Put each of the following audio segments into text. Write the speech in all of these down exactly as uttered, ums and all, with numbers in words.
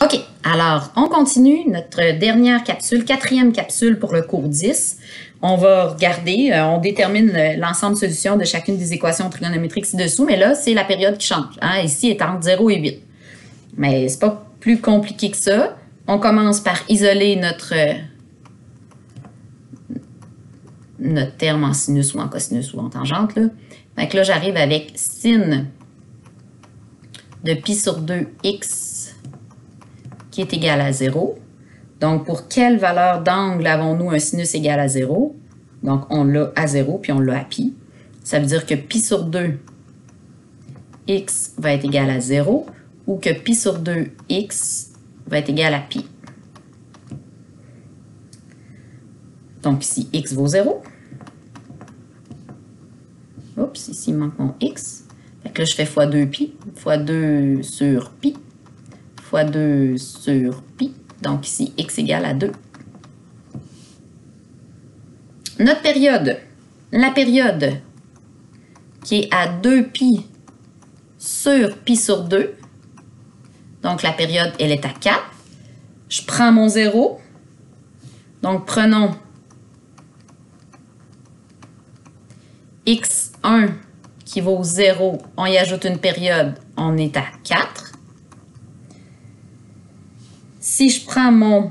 OK, alors on continue notre dernière capsule, quatrième capsule pour le cours dix. On va regarder, euh, on détermine l'ensemble de solutions de chacune des équations trigonométriques ci-dessous, mais là, c'est la période qui change. Hein? Ici, est entre zéro et huit. Mais c'est pas plus compliqué que ça. On commence par isoler notre, notre terme en sinus ou en cosinus ou en tangente. Là. Donc là, j'arrive avec sin de pi sur deux x qui est égal à zéro. Donc, pour quelle valeur d'angle avons-nous un sinus égal à zéro? Donc, on l'a à zéro, puis on l'a à pi. Ça veut dire que pi sur deux x va être égal à zéro, ou que pi sur deux x va être égal à pi. Donc, ici, x vaut zéro. Oups, ici, il manque mon x. Fait que là, je fais fois deux pi, fois deux sur pi, fois deux sur pi. Donc ici, x égale à deux. Notre période, la période qui est à deux pi sur pi sur deux. Donc la période, elle est à quatre. Je prends mon zéro. Donc prenons x un qui vaut zéro. On y ajoute une période, on est à quatre. Si je prends mon,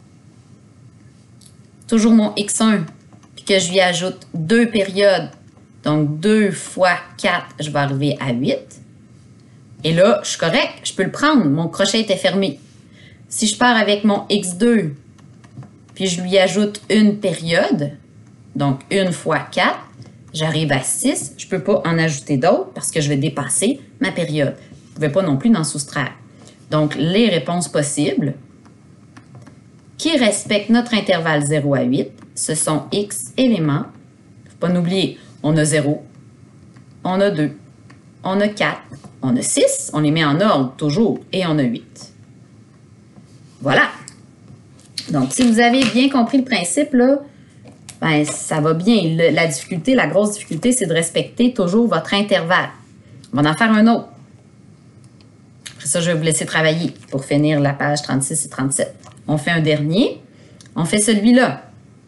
toujours mon x un, puis que je lui ajoute deux périodes, donc deux fois quatre, je vais arriver à huit. Et là, je suis correct, je peux le prendre, mon crochet était fermé. Si je pars avec mon x deux, puis je lui ajoute une période, donc une fois quatre, j'arrive à six. Je ne peux pas en ajouter d'autres parce que je vais dépasser ma période. Je ne pouvais pas non plus en soustraire. Donc, les réponses possibles qui respectent notre intervalle zéro à huit, ce sont x éléments. Il ne faut pas l'oublier, on a zéro, on a deux, on a quatre, on a six, on les met en ordre toujours, et on a huit. Voilà. Donc, si vous avez bien compris le principe, là, ben, ça va bien. Le, la difficulté, la grosse difficulté, c'est de respecter toujours votre intervalle. On va en faire un autre. Après ça, je vais vous laisser travailler pour finir la page trente-six et trente-sept. On fait un dernier. On fait celui-là.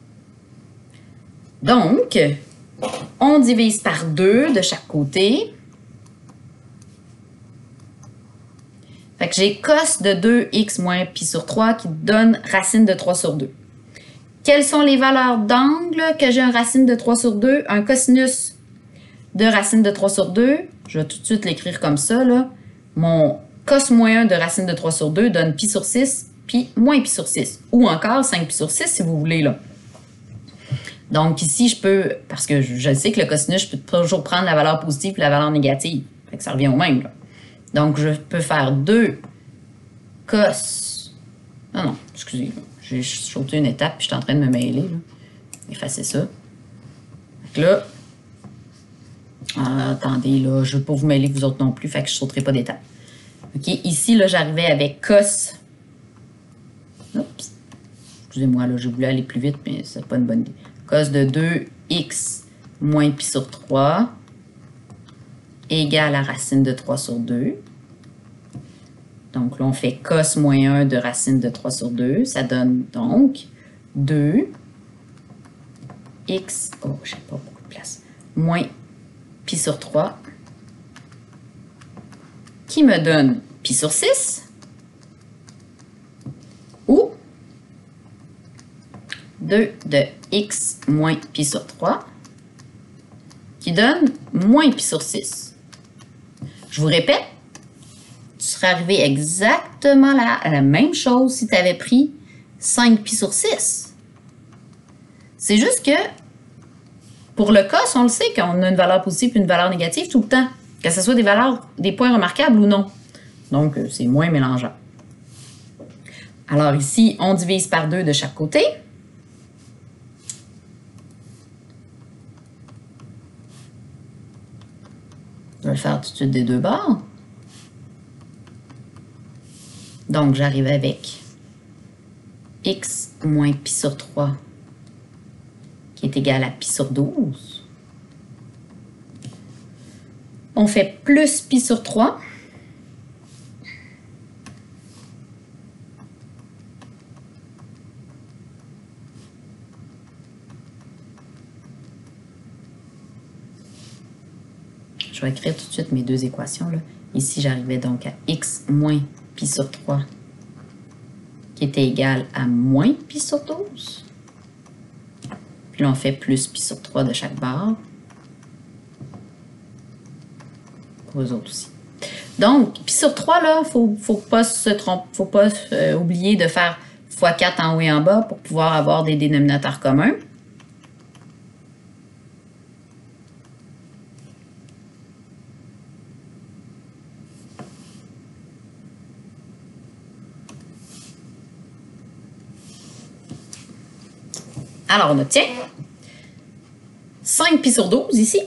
Donc, on divise par deux de chaque côté. Fait que j'ai cos de deux x moins pi sur trois qui donne racine de trois sur deux. Quelles sont les valeurs d'angle que j'ai un racine de trois sur deux? Un cosinus de racine de trois sur deux. Je vais tout de suite l'écrire comme ça. Là. Mon cos moins un de racine de trois sur deux donne pi sur six, pi moins pi sur six. Ou encore cinq pi sur six si vous voulez. Là. Donc ici, je peux, parce que je sais que le cosinus, je peux toujours prendre la valeur positive et la valeur négative. Fait que ça revient au même. Là. Donc je peux faire deux cos. Non, non, excusez. J'ai sauté une étape, puis je suis en train de me mêler. Là. Effacer ça. Fait que là, ah, attendez, là, je ne veux pas vous mêler vous autres non plus, fait que je ne sauterai pas d'étape. OK, ici, là, j'arrivais avec cos. Oups. Excusez-moi, là, j'ai voulu aller plus vite, mais ce n'est pas une bonne idée. Cos de deux x moins pi sur trois égale à racine de trois sur deux. Donc là, on fait cos moins un de racine de trois sur deux. Ça donne donc deux x, oh, je n'ai pas beaucoup de place, moins pi sur trois, qui me donne pi sur six, ou deux de x moins pi sur trois, qui donne moins pi sur six. Je vous répète, tu serais arrivé exactement là, à la même chose si tu avais pris cinq pi sur six. C'est juste que pour le cos, on le sait qu'on a une valeur positive et une valeur négative tout le temps, que ce soit des valeurs, des points remarquables ou non. Donc, c'est moins mélangeant. Alors ici, on divise par deux de chaque côté. Je vais le faire tout de suite des deux bords. Donc, j'arrive avec x moins pi sur trois qui est égal à pi sur douze. On fait plus pi sur trois vais écrire tout de suite mes deux équations. Là. Ici, j'arrivais donc à x moins pi sur trois qui était égal à moins pi sur douze. Puis là, on fait plus pi sur trois de chaque barre. Pour eux autres aussi. Donc, pi sur trois, là, il ne faut, faut pas se tromper, faut pas euh, oublier de faire fois quatre en haut et en bas pour pouvoir avoir des dénominateurs communs. Alors, on obtient cinq pi sur douze ici.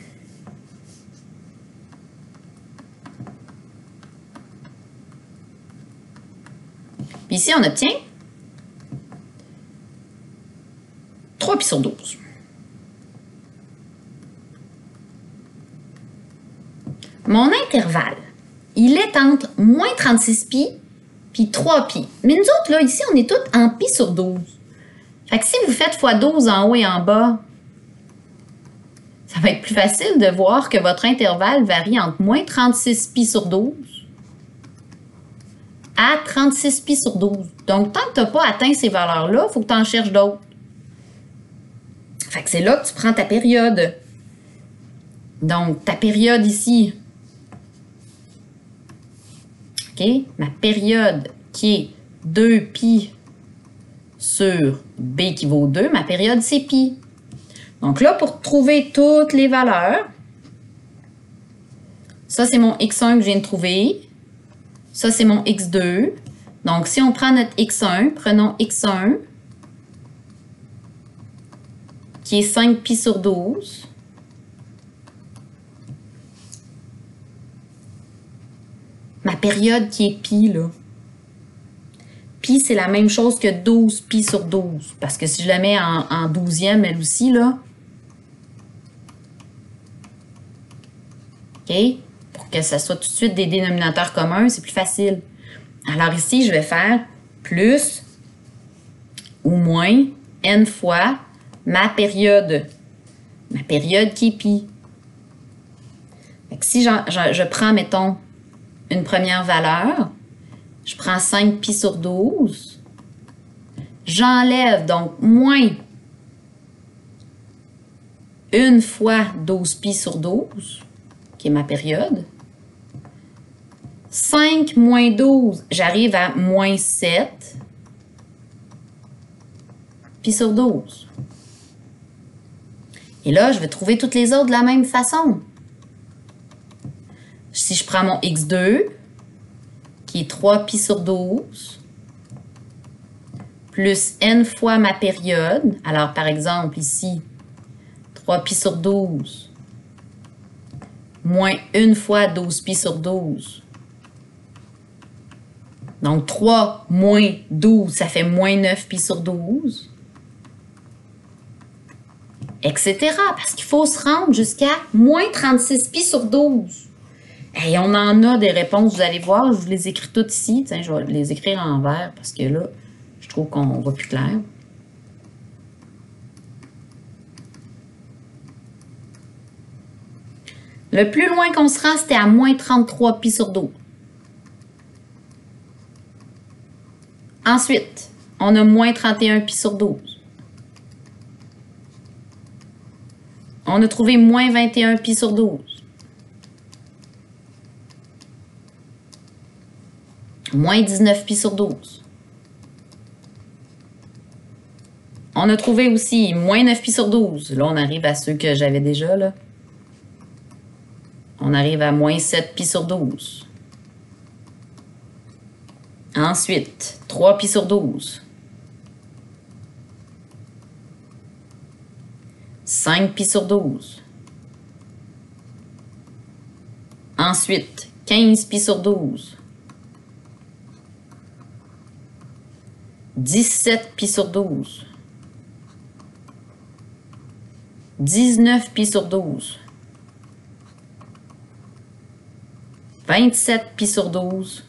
Puis ici, on obtient trois pi sur douze. Mon intervalle, il est entre moins trente-six pi puis trois pi. Mais nous autres, là, ici, on est tous en pi sur douze. Fait que si vous faites fois douze en haut et en bas, ça va être plus facile de voir que votre intervalle varie entre moins trente-six pi sur douze à trente-six pi sur douze. Donc, tant que tu n'as pas atteint ces valeurs-là, il faut que tu en cherches d'autres. Fait que c'est là que tu prends ta période. Donc, ta période ici, OK, ma période qui est deux pi sur B qui vaut deux, ma période c'est pi. Donc là, pour trouver toutes les valeurs, ça c'est mon x un que je viens de trouver, ça c'est mon x deux. Donc si on prend notre x un, prenons x un, qui est cinq pi sur douze. Ma période qui est pi, là. Pi, c'est la même chose que douze pi sur douze. Parce que si je la mets en, en douzième, elle aussi, là. OK? Pour que ça soit tout de suite des dénominateurs communs, c'est plus facile. Alors ici, je vais faire plus ou moins n fois ma période. Ma période qui est pi. Fait que si j'en, je, je prends, mettons, une première valeur, je prends cinq pi sur douze. J'enlève donc moins une fois douze pi sur douze, qui est ma période. cinq moins douze, j'arrive à moins sept pi sur douze. Et là, je vais trouver toutes les autres de la même façon. Si je prends mon x deux, qui est trois pi sur douze, plus n fois ma période. Alors, par exemple, ici, trois pi sur douze, moins une fois douze pi sur douze. Donc, trois moins douze, ça fait moins neuf pi sur douze. Etc. Parce qu'il faut se rendre jusqu'à moins trente-six pi sur douze. Et on en a des réponses, vous allez voir, je vous les écris toutes ici. Tiens, je vais les écrire en vert parce que là, je trouve qu'on voit plus clair. Le plus loin qu'on se rend, c'était à moins trente-trois pi sur douze. Ensuite, on a moins trente et un pi sur douze. On a trouvé moins vingt et un pi sur douze. Moins dix-neuf pi sur douze. On a trouvé aussi moins neuf pi sur douze. Là, on arrive à ceux que j'avais déjà, là. On arrive à moins sept pi sur douze. Ensuite, trois pi sur douze. cinq pi sur douze. Ensuite, quinze pi sur douze. dix-sept pi sur douze. dix-neuf pi sur douze. vingt-sept pi sur douze.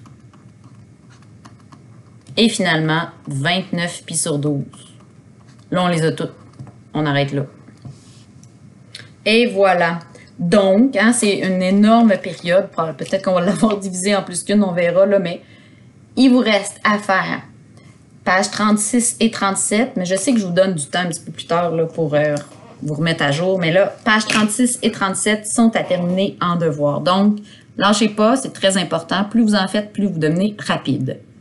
Et finalement, vingt-neuf pi sur douze. Là, on les a toutes. On arrête là. Et voilà. Donc, hein, c'est une énorme période. Peut-être qu'on va l'avoir divisé en plus qu'une, on verra, là, mais il vous reste à faire page trente-six et trente-sept, mais je sais que je vous donne du temps un petit peu plus tard là, pour euh, vous remettre à jour. Mais là, page trente-six et trente-sept sont à terminer en devoir. Donc, lâchez pas, c'est très important. Plus vous en faites, plus vous devenez rapide.